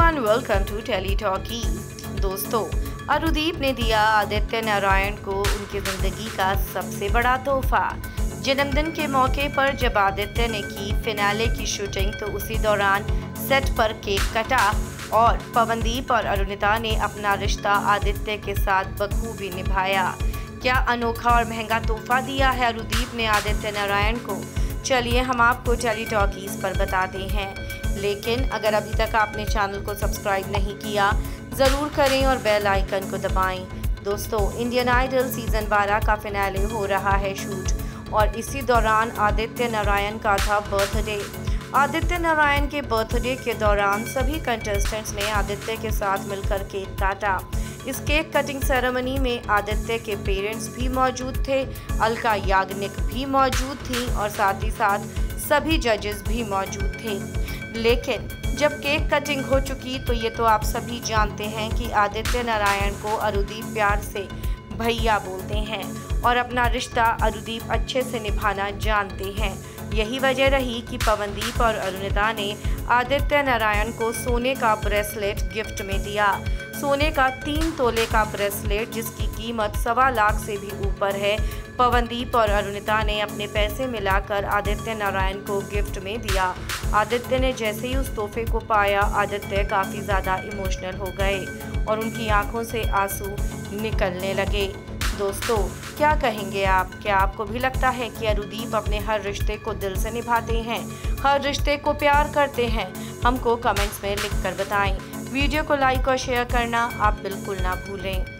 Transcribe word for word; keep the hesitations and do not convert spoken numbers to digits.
And welcome to Tele Talkies. दोस्तों, अनुदीप ने दिया आदित्य नारायण को उनकी जिंदगी का सबसे बड़ा तोहफा। जन्मदिन के मौके पर जब आदित्य ने की फिनाले की शूटिंग तो उसी दौरान सेट पर केक कटा और पवनदीप और अरुणिता ने अपना रिश्ता आदित्य के साथ बखूबी निभाया। क्या अनोखा और महंगा तोहफा दिया है अनुदीप ने आदित्य नारायण को? चलिए हम आपको टेली टॉकीज पर बताते हैं। लेकिन अगर अभी तक आपने चैनल को सब्सक्राइब नहीं किया ज़रूर करें और बेल आइकन को दबाएं। दोस्तों, इंडियन आइडल सीजन बारह का फिनाले हो रहा है शूट और इसी दौरान आदित्य नारायण का था बर्थडे। आदित्य नारायण के बर्थडे के दौरान सभी कंटेस्टेंट्स ने आदित्य के साथ मिलकर केक काटा। इस केक कटिंग सेरेमनी में आदित्य के पेरेंट्स भी मौजूद थे, अलका याग्निक भी मौजूद थी और साथ ही साथ सभी जजेस भी मौजूद थे। लेकिन जब केक कटिंग हो चुकी तो ये तो आप सभी जानते हैं कि आदित्य नारायण को अनुदीप प्यार से भैया बोलते हैं और अपना रिश्ता अनुदीप अच्छे से निभाना जानते हैं। यही वजह रही कि पवनदीप और अरुणिता ने आदित्य नारायण को सोने का ब्रेसलेट गिफ्ट में दिया। सोने का तीन तोले का ब्रेसलेट जिसकी कीमत सवा लाख से भी ऊपर है, पवनदीप और अरुणिता ने अपने पैसे मिलाकर आदित्य नारायण को गिफ्ट में दिया। आदित्य ने जैसे ही उस तोहफे को पाया, आदित्य काफ़ी ज़्यादा इमोशनल हो गए और उनकी आंखों से आंसू निकलने लगे। दोस्तों, क्या कहेंगे आप? क्या आपको भी लगता है कि अनुदीप अपने हर रिश्ते को दिल से निभाते हैं, हर रिश्ते को प्यार करते हैं? हमको कमेंट्स में लिखकर बताएं। वीडियो को लाइक और शेयर करना आप बिल्कुल ना भूलें।